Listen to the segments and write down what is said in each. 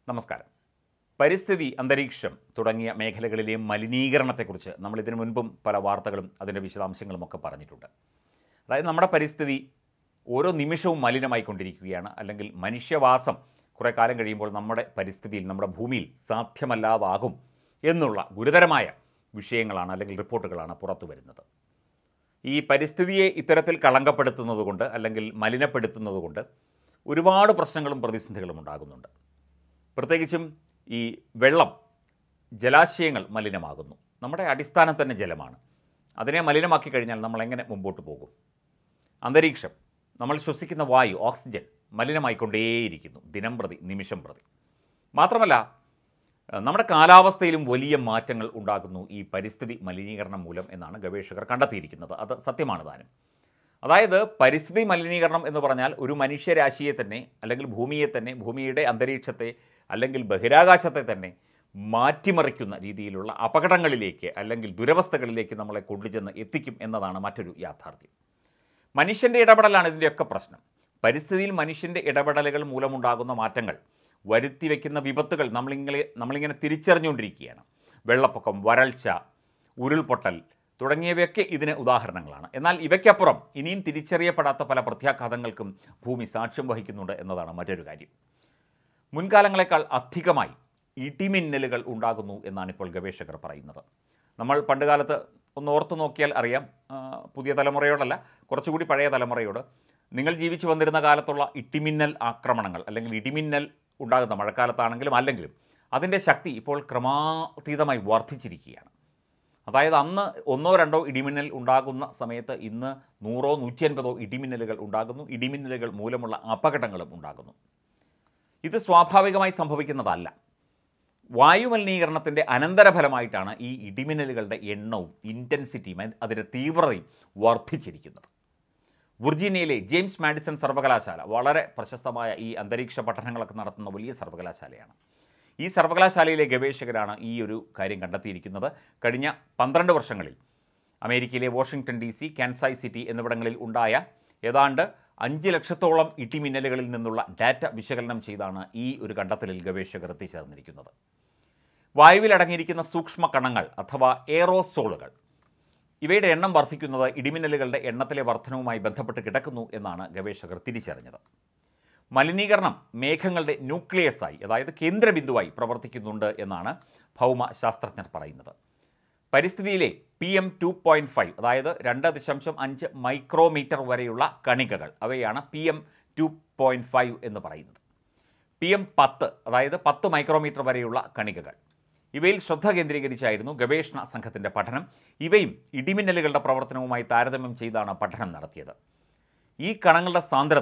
നമസ്കാരം. പരിസ്ഥിതി, അന്തരീക്ഷം തുടങ്ങിയ മേഖലകളിലെ മലിനീകരണത്തെക്കുറിച്ച് നമ്മൾ ഇതിനു മുൻപും പല വാർത്തകളും അതിൻ്റെ വിശദാംശങ്ങളുമൊക്കെ പറഞ്ഞിട്ടുണ്ട്. അതായത് നമ്മുടെ പരിസ്ഥിതി ഓരോ നിമിഷവും മലിനമായിക്കൊണ്ടിരിക്കുകയാണ്. അല്ലെങ്കിൽ മനുഷ്യവാസം കുറേ കാലം കഴിയുമ്പോൾ നമ്മുടെ പരിസ്ഥിതിയിൽ, നമ്മുടെ ഭൂമിയിൽ സാധ്യമല്ലാതാകും എന്നുള്ള ഗുരുതരമായ വിഷയങ്ങളാണ് അല്ലെങ്കിൽ റിപ്പോർട്ടുകളാണ് പുറത്തു വരുന്നത്. ഈ പരിസ്ഥിതിയെ ഇത്തരത്തിൽ കളങ്കപ്പെടുത്തുന്നതുകൊണ്ട് അല്ലെങ്കിൽ മലിനപ്പെടുത്തുന്നതുകൊണ്ട് ഒരുപാട് പ്രശ്നങ്ങളും പ്രതിസന്ധികളും ഉണ്ടാകുന്നുണ്ട്. പ്രത്യേകിച്ചും ഈ വെള്ളം, ജലാശയങ്ങൾ മലിനമാകുന്നു. നമ്മുടെ അടിസ്ഥാനം തന്നെ ജലമാണ്. അതിനെ മലിനമാക്കി കഴിഞ്ഞാൽ നമ്മൾ എങ്ങനെ മുമ്പോട്ട് പോകും? അന്തരീക്ഷം, നമ്മൾ ശ്വസിക്കുന്ന വായു, ഓക്സിജൻ മലിനമായിക്കൊണ്ടേയിരിക്കുന്നു ദിനം പ്രതി, നിമിഷം പ്രതി. മാത്രമല്ല, നമ്മുടെ കാലാവസ്ഥയിലും വലിയ മാറ്റങ്ങൾ ഉണ്ടാകുന്നു ഈ പരിസ്ഥിതി മലിനീകരണം മൂലം എന്നാണ് ഗവേഷകർ കണ്ടെത്തിയിരിക്കുന്നത്. അത് സത്യമാണ് താനും. അതായത് പരിസ്ഥിതി മലിനീകരണം എന്ന് പറഞ്ഞാൽ ഒരു മനുഷ്യരാശിയെ തന്നെ, അല്ലെങ്കിൽ ഭൂമിയെ തന്നെ, ഭൂമിയുടെ അന്തരീക്ഷത്തെ അല്ലെങ്കിൽ ബഹിരാകാശത്തെ തന്നെ മാറ്റിമറിക്കുന്ന രീതിയിലുള്ള അപകടങ്ങളിലേക്ക് അല്ലെങ്കിൽ ദുരവസ്ഥകളിലേക്ക് നമ്മളെ കൊണ്ടുചെന്ന് എത്തിക്കും എന്നതാണ് മറ്റൊരു യാഥാർത്ഥ്യം. മനുഷ്യൻ്റെ ഇടപെടലാണ് ഇതിൻ്റെയൊക്കെ പ്രശ്നം. പരിസ്ഥിതിയിൽ മനുഷ്യൻ്റെ ഇടപെടലുകൾ മൂലമുണ്ടാകുന്ന മാറ്റങ്ങൾ, വരുത്തിവെക്കുന്ന വിപത്തുകൾ നമ്മളിങ്ങനെ തിരിച്ചറിഞ്ഞുകൊണ്ടിരിക്കുകയാണ്. വെള്ളപ്പൊക്കം, വരൾച്ച, ഉരുൾപൊട്ടൽ തുടങ്ങിയവയൊക്കെ ഇതിന് ഉദാഹരണങ്ങളാണ്. എന്നാൽ ഇവയ്ക്കപ്പുറം ഇനിയും തിരിച്ചറിയപ്പെടാത്ത പല പ്രത്യാഘാതങ്ങൾക്കും ഭൂമി സാക്ഷ്യം വഹിക്കുന്നുണ്ട് എന്നതാണ് മറ്റൊരു കാര്യം. മുൻകാലങ്ങളെക്കാൾ അധികമായി ഇടിമിന്നലുകൾ ഉണ്ടാകുന്നു എന്നാണ് ഇപ്പോൾ ഗവേഷകർ പറയുന്നത്. നമ്മൾ പണ്ടുകാലത്ത് ഒന്ന് ഓർത്തു നോക്കിയാൽ അറിയാം, പുതിയ തലമുറയോടല്ല, കുറച്ചുകൂടി പഴയ തലമുറയോട്, നിങ്ങൾ ജീവിച്ചു വന്നിരുന്ന കാലത്തുള്ള ഇടിമിന്നൽ ആക്രമണങ്ങൾ അല്ലെങ്കിൽ ഇടിമിന്നൽ ഉണ്ടാകുന്ന മഴക്കാലത്താണെങ്കിലും അല്ലെങ്കിലും അതിൻ്റെ ശക്തി ഇപ്പോൾ ക്രമാതീതമായി വർദ്ധിച്ചിരിക്കുകയാണ്. അതായത് അന്ന് 1-2 ഇടിമിന്നൽ ഉണ്ടാകുന്ന സമയത്ത് ഇന്ന് 100-150 ഇടിമിന്നലുകൾ ഉണ്ടാകുന്നു. ഇടിമിന്നലുകൾ മൂലമുള്ള അപകടങ്ങളും ഉണ്ടാകുന്നു. ഇത് സ്വാഭാവികമായി സംഭവിക്കുന്നതല്ല. വായുമലിനീകരണത്തിൻ്റെ അനന്തരഫലമായിട്ടാണ് ഈ ഇടിമിന്നലുകളുടെ എണ്ണവും ഇൻറ്റൻസിറ്റിയും അതിൻ്റെ തീവ്രതയും വർദ്ധിച്ചിരിക്കുന്നത്. വിർജീനിയയിലെ ജെയിംസ് മാഡിസൺ സർവകലാശാല വളരെ പ്രശസ്തമായ ഈ അന്തരീക്ഷ പഠനങ്ങളൊക്കെ നടത്തുന്ന വലിയ സർവകലാശാലയാണ്. ഈ സർവകലാശാലയിലെ ഗവേഷകരാണ് ഈ ഒരു കാര്യം കണ്ടെത്തിയിരിക്കുന്നത്. കഴിഞ്ഞ 12 വർഷങ്ങളിൽ അമേരിക്കയിലെ വാഷിംഗ്ടൺ DC, കാൻസാസ് സിറ്റി എന്നിവിടങ്ങളിൽ ഉണ്ടായ ഏതാണ്ട് 5 ലക്ഷത്തോളം ഇടിമിന്നലുകളിൽ നിന്നുള്ള ഡാറ്റ വിശകലനം ചെയ്താണ് ഈ ഒരു കണ്ടെത്തലിൽ ഗവേഷകർ എത്തിച്ചേർന്നിരിക്കുന്നത്. വായുവിൽ അടങ്ങിയിരിക്കുന്ന സൂക്ഷ്മ കണങ്ങൾ അഥവാ എയറോസോളുകൾ, ഇവയുടെ എണ്ണം വർദ്ധിക്കുന്നത് ഇടിമിന്നലുകളുടെ എണ്ണത്തിലെ വർധനവുമായി ബന്ധപ്പെട്ട് കിടക്കുന്നു എന്നാണ് ഗവേഷകർ തിരിച്ചറിഞ്ഞത്. മലിനീകരണം മേഘങ്ങളുടെ ന്യൂക്ലിയസായി, അതായത് കേന്ദ്രബിന്ദുവായി പ്രവർത്തിക്കുന്നുണ്ട് എന്നാണ് ഭൗമശാസ്ത്രജ്ഞർ പറയുന്നത്. പരിസ്ഥിതിയിലെ PM 2.5, അതായത് 2.5 മൈക്രോമീറ്റർ വരെയുള്ള കണികകൾ, അവയാണ് PM 2.5 എന്ന് പറയുന്നത്. PM 10, അതായത് 10 മൈക്രോമീറ്റർ വരെയുള്ള കണികകൾ, ഇവയിൽ ശ്രദ്ധ കേന്ദ്രീകരിച്ചായിരുന്നു ഗവേഷണ സംഘത്തിൻ്റെ പഠനം. ഇവയും ഇടിമിന്നലുകളുടെ പ്രവർത്തനവുമായി താരതമ്യം ചെയ്താണ് പഠനം നടത്തിയത്. ഈ കണങ്ങളുടെ സാന്ദ്രത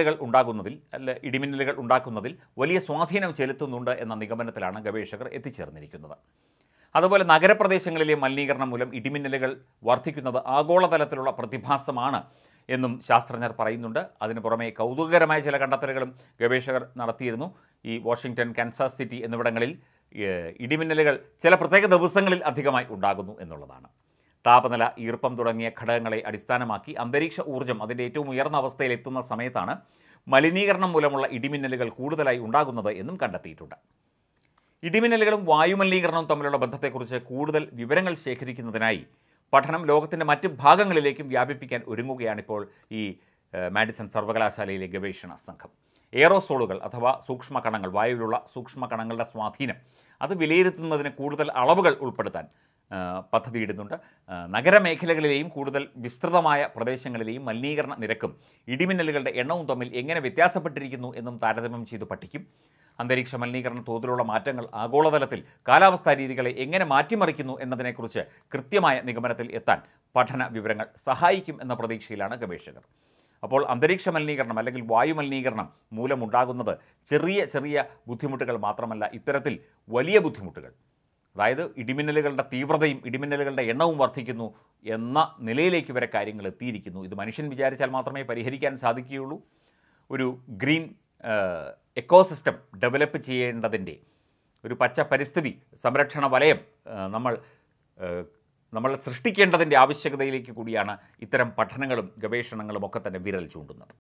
ഇടിമിന്നലുകൾ ഉണ്ടാക്കുന്നതിൽ വലിയ സ്വാധീനം ചെലുത്തുന്നുണ്ട് എന്ന നിഗമനത്തിലാണ് ഗവേഷകർ എത്തിച്ചേർന്നിരിക്കുന്നത്. അതുപോലെ നഗരപ്രദേശങ്ങളിലെ മലിനീകരണം മൂലം ഇടിമിന്നലുകൾ വർദ്ധിക്കുന്നത് ആഗോളതലത്തിലുള്ള പ്രതിഭാസമാണ് എന്നും ശാസ്ത്രജ്ഞർ പറയുന്നുണ്ട്. അതിനു പുറമെ കൗതുകകരമായ ചില കണ്ടെത്തലുകളും ഗവേഷകർ നടത്തിയിരുന്നു. ഈ വാഷിംഗ്ടൺ, കാൻസാസ് സിറ്റി എന്നിവിടങ്ങളിൽ ഇടിമിന്നലുകൾ ചില പ്രത്യേക ദിവസങ്ങളിൽ അധികമായി ഉണ്ടാകുന്നു എന്നുള്ളതാണ്. താപനില, ഈർപ്പം തുടങ്ങിയ ഘടകങ്ങളെ അടിസ്ഥാനമാക്കി അന്തരീക്ഷ ഊർജ്ജം അതിൻ്റെ ഏറ്റവും ഉയർന്ന അവസ്ഥയിൽ എത്തുന്ന സമയത്താണ് മലിനീകരണം മൂലമുള്ള ഇടിമിന്നലുകൾ കൂടുതലായി ഉണ്ടാകുന്നത് എന്നും കണ്ടെത്തിയിട്ടുണ്ട്. ഇടിമിന്നലുകളും വായുമലിനീകരണവും തമ്മിലുള്ള ബന്ധത്തെക്കുറിച്ച് കൂടുതൽ വിവരങ്ങൾ ശേഖരിക്കുന്നതിനായി പഠനം ലോകത്തിൻ്റെ മറ്റ് ഭാഗങ്ങളിലേക്കും വ്യാപിപ്പിക്കാൻ ഒരുങ്ങുകയാണിപ്പോൾ ഈ മാഡിസൺ സർവകലാശാലയിലെ ഗവേഷണ സംഘം. എയറോസോളുകൾ അഥവാ സൂക്ഷ്മകണങ്ങൾ, വായുവിലുള്ള സൂക്ഷ്മകണങ്ങളുടെ സ്വാധീനം അത് വിലയിരുത്തുന്നതിന് കൂടുതൽ അളവുകൾ ഉൾപ്പെടുത്താൻ പദ്ധതിയിടുന്നുണ്ട്. നഗരമേഖലകളിലെയും കൂടുതൽ വിസ്തൃതമായ പ്രദേശങ്ങളിലെയും മലിനീകരണ നിരക്കും ഇടിമിന്നലുകളുടെ എണ്ണവും തമ്മിൽ എങ്ങനെ വ്യത്യാസപ്പെട്ടിരിക്കുന്നു എന്നും താരതമ്യം ചെയ്ത് പഠിക്കും. അന്തരീക്ഷ മലിനീകരണ തോതിലുള്ള മാറ്റങ്ങൾ ആഗോളതലത്തിൽ കാലാവസ്ഥാ രീതികളെ എങ്ങനെ മാറ്റിമറിക്കുന്നു എന്നതിനെക്കുറിച്ച് കൃത്യമായ നിഗമനത്തിൽ എത്താൻ പഠന വിവരങ്ങൾ സഹായിക്കും എന്ന പ്രതീക്ഷയിലാണ് ഗവേഷകർ. അപ്പോൾ അന്തരീക്ഷ മലിനീകരണം അല്ലെങ്കിൽ വായുമലിനീകരണം മൂലമുണ്ടാകുന്നത് ചെറിയ ചെറിയ ബുദ്ധിമുട്ടുകൾ മാത്രമല്ല, ഇത്തരത്തിൽ വലിയ ബുദ്ധിമുട്ടുകൾ, അതായത് ഇടിമിന്നലുകളുടെ തീവ്രതയും ഇടിമിന്നലുകളുടെ എണ്ണവും വർദ്ധിക്കുന്നു എന്ന നിലയിലേക്ക് വരെ കാര്യങ്ങൾ എത്തിയിരിക്കുന്നു. ഇത് മനുഷ്യൻ വിചാരിച്ചാൽ മാത്രമേ പരിഹരിക്കാൻ സാധിക്കുകയുള്ളൂ. ഒരു ഗ്രീൻ എക്കോസിസ്റ്റം ഡെവലപ്പ് ചെയ്യേണ്ടതിൻ്റെ, ഒരു പച്ച പരിസ്ഥിതി സംരക്ഷണ വലയം നമ്മൾ സൃഷ്ടിക്കേണ്ടതിൻ്റെ ആവശ്യകതയിലേക്ക് കൂടിയാണ് ഇത്തരം പഠനങ്ങളും ഗവേഷണങ്ങളും ഒക്കെ തന്നെ വിരൽ ചൂണ്ടുന്നത്.